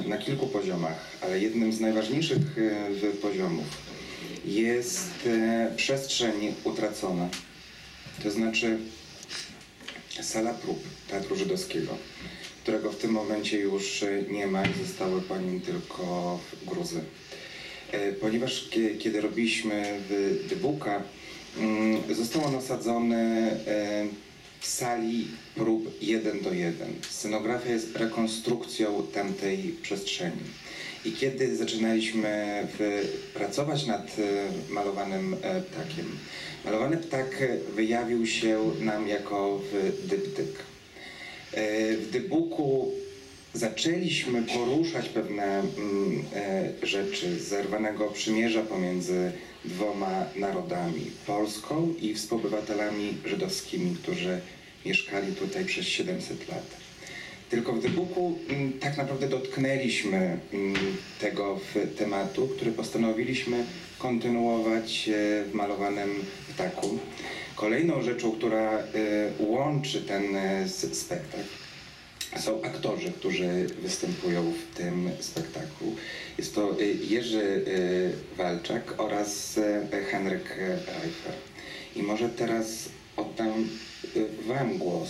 na kilku poziomach, ale jednym z najważniejszych poziomów jest przestrzeń utracona. To znaczy sala prób Teatru Żydowskiego, którego w tym momencie już nie ma i zostały po nim tylko gruzy. Ponieważ kiedy robiliśmy Dybuka, został on osadzony w sali prób 1:1. Scenografia jest rekonstrukcją tamtej przestrzeni. I kiedy zaczynaliśmy pracować nad malowanym ptakiem, malowany ptak wyjawił się nam jako dyptyk. W Dybuku zaczęliśmy poruszać pewne rzeczy z zerwanego przymierza pomiędzy dwoma narodami, Polską i współobywatelami żydowskimi, którzy mieszkali tutaj przez 700 lat. Tylko w Dybuku tak naprawdę dotknęliśmy tego tematu, który postanowiliśmy kontynuować w malowanym ptaku. Kolejną rzeczą, która łączy ten spektakl, są aktorzy, którzy występują w tym spektaklu. Jest to Jerzy Walczak oraz Henryk Reifer. I może teraz oddam wam głos.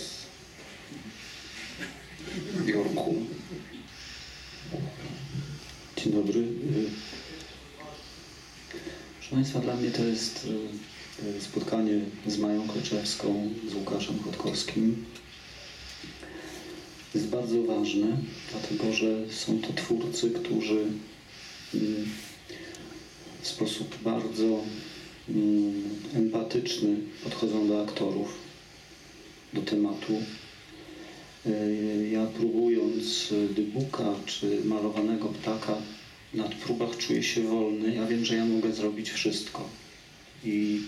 Jurku. Dzień dobry. Proszę Państwa, dla mnie to jest spotkanie z Mają Kleczewską, z Łukaszem Chodkowskim. Jest bardzo ważne, dlatego że są to twórcy, którzy w sposób bardzo empatyczny podchodzą do aktorów, do tematu. Ja próbując Dybuka czy malowanego ptaka na próbach czuję się wolny. Ja wiem, że ja mogę zrobić wszystko. I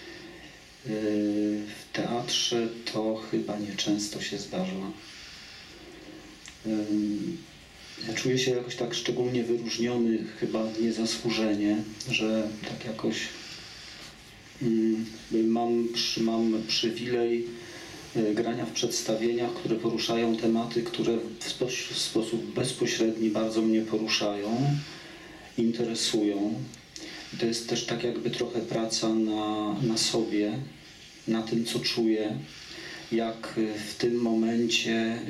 w teatrze to chyba nieczęsto się zdarza. Ja czuję się jakoś tak szczególnie wyróżniony, chyba niezasłużenie, że tak jakoś mam przywilej grania w przedstawieniach, które poruszają tematy, które w sposób bezpośredni bardzo mnie poruszają, interesują. I to jest też tak jakby trochę praca na sobie, na tym, co czuję, jak w tym momencie,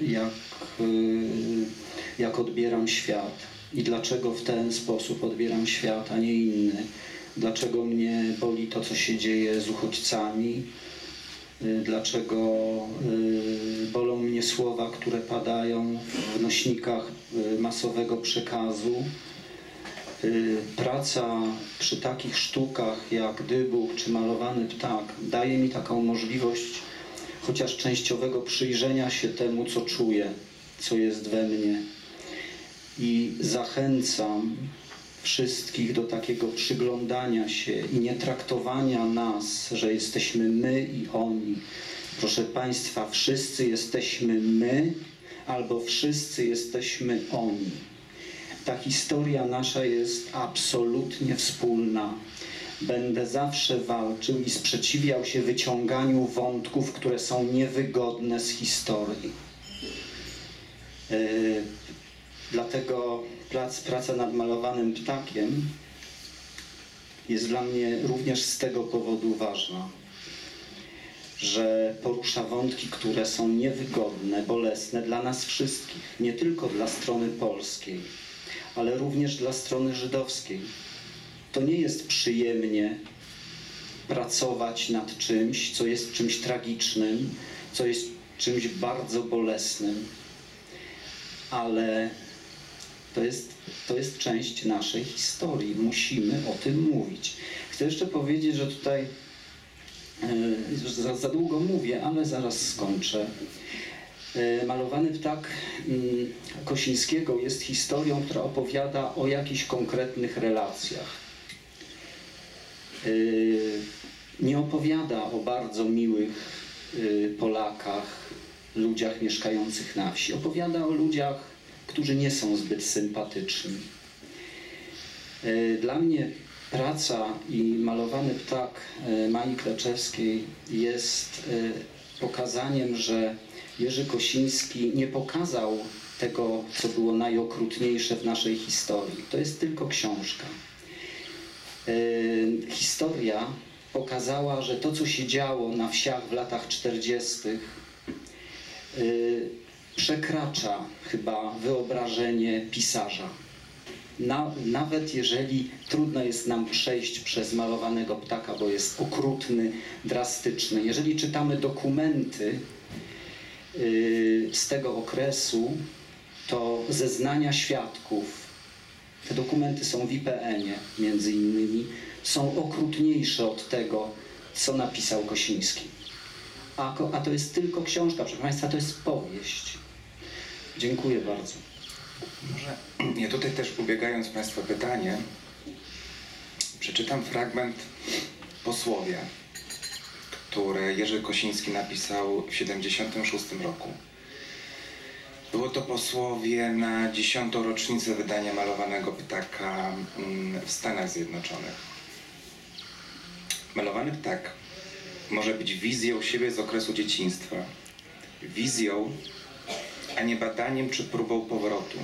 jak odbieram świat i dlaczego w ten sposób odbieram świat, a nie inny. Dlaczego mnie boli to, co się dzieje z uchodźcami, dlaczego bolą mnie słowa, które padają w nośnikach masowego przekazu. Praca przy takich sztukach jak Dybuk czy malowany ptak daje mi taką możliwość chociaż częściowego przyjrzenia się temu, co czuję, co jest we mnie. I zachęcam wszystkich do takiego przyglądania się i nie traktowania nas, że jesteśmy my i oni. Proszę Państwa, wszyscy jesteśmy my albo wszyscy jesteśmy oni. Ta historia nasza jest absolutnie wspólna. Będę zawsze walczył i sprzeciwiał się wyciąganiu wątków, które są niewygodne z historii. Dlatego praca nad malowanym ptakiem jest dla mnie również z tego powodu ważna, że porusza wątki, które są niewygodne, bolesne dla nas wszystkich, nie tylko dla strony polskiej, ale również dla strony żydowskiej. To nie jest przyjemnie pracować nad czymś, co jest czymś tragicznym, co jest czymś bardzo bolesnym, ale to jest część naszej historii. Musimy o tym mówić. Chcę jeszcze powiedzieć, że tutaj za długo mówię, ale zaraz skończę. Malowany ptak Kosińskiego jest historią, która opowiada o jakichś konkretnych relacjach. Nie opowiada o bardzo miłych Polakach, ludziach mieszkających na wsi. Opowiada o ludziach, którzy nie są zbyt sympatyczni. Dla mnie praca i malowany ptak Mai Kleczewskiej jest pokazaniem, że Jerzy Kosiński nie pokazał tego, co było najokrutniejsze w naszej historii. To jest tylko książka. Historia pokazała, że to, co się działo na wsiach w latach 40., przekracza chyba wyobrażenie pisarza. Nawet jeżeli trudno jest nam przejść przez Malowanego ptaka, bo jest okrutny, drastyczny. Jeżeli czytamy dokumenty z tego okresu, to zeznania świadków, te dokumenty są w IPN-ie między innymi, są okrutniejsze od tego, co napisał Kosiński. A to jest tylko książka, proszę Państwa, to jest powieść. Dziękuję bardzo. Może ja tutaj też ubiegając Państwa pytanie, przeczytam fragment posłowia, które Jerzy Kosiński napisał w 1976 roku. Było to posłowie na 10. rocznicę wydania Malowanego ptaka w Stanach Zjednoczonych. Malowany ptak może być wizją siebie z okresu dzieciństwa. Wizją, a nie badaniem czy próbą powrotu.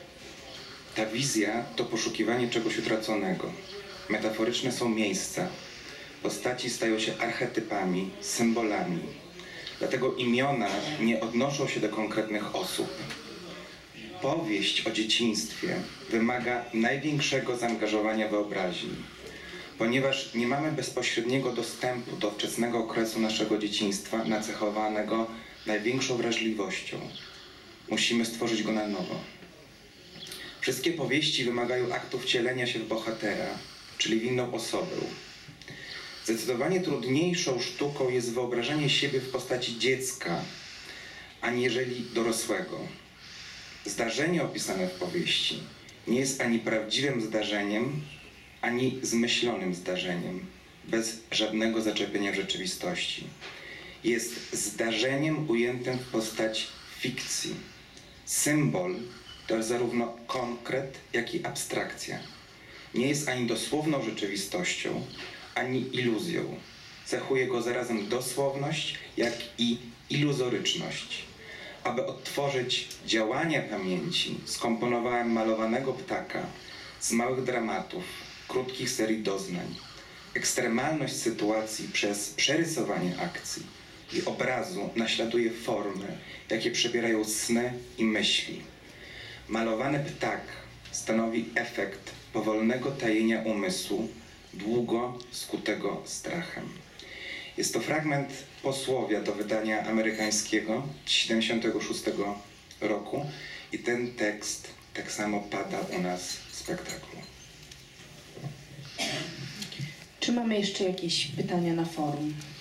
Ta wizja to poszukiwanie czegoś utraconego. Metaforyczne są miejsca. Postaci stają się archetypami, symbolami. Dlatego imiona nie odnoszą się do konkretnych osób. Powieść o dzieciństwie wymaga największego zaangażowania wyobraźni. Ponieważ nie mamy bezpośredniego dostępu do wczesnego okresu naszego dzieciństwa nacechowanego największą wrażliwością. Musimy stworzyć go na nowo. Wszystkie powieści wymagają aktu wcielenia się w bohatera, czyli w inną osobę. Zdecydowanie trudniejszą sztuką jest wyobrażenie siebie w postaci dziecka, aniżeli dorosłego. Zdarzenie opisane w powieści nie jest ani prawdziwym zdarzeniem, ani zmyślonym zdarzeniem, bez żadnego zaczepienia w rzeczywistości. Jest zdarzeniem ujętym w postaci fikcji. Symbol to jest zarówno konkret, jak i abstrakcja. Nie jest ani dosłowną rzeczywistością, ani iluzją. Cechuje go zarazem dosłowność, jak i iluzoryczność. Aby odtworzyć działania pamięci, skomponowałem Malowanego ptaka z małych dramatów, krótkich serii doznań. Ekstremalność sytuacji przez przerysowanie akcji i obrazu naśladuje formy, jakie przybierają sny i myśli. Malowany ptak stanowi efekt powolnego tajenia umysłu, długo skutego strachem. Jest to fragment posłowia do wydania amerykańskiego z 1976 roku i ten tekst tak samo pada u nas w spektaklu. Czy mamy jeszcze jakieś pytania na forum?